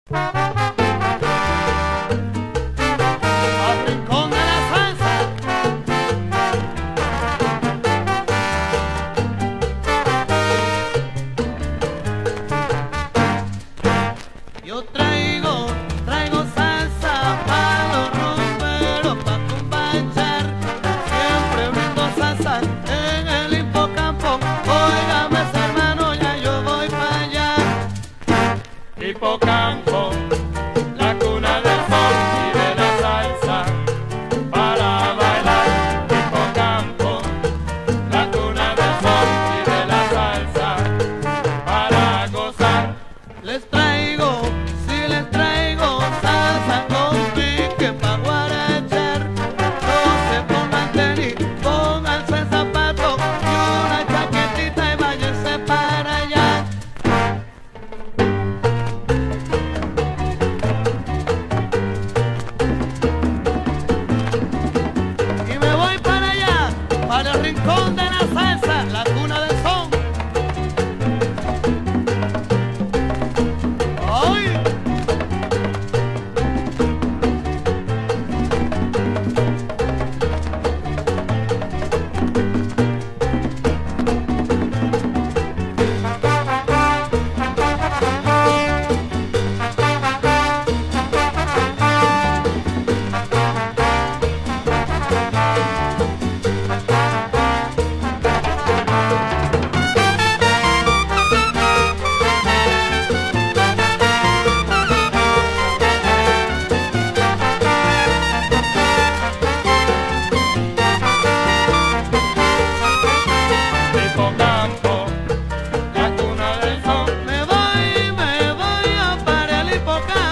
Hipocampo, la cuna del sol y de la salsa, para bailar. Hipocampo, la cuna del sol y de la salsa, para gozar. Les traigo, si les traigo salsa con pique pa' guarachar. No se pongan tenis, pónganse zapatos y una chaquetita y váyanse para allá. Y me voy para allá, para el rincón de la salsa, la cuna del son. ¡Ay! Hipocampo, la cuna del sol. Me voy a para el hipocampo.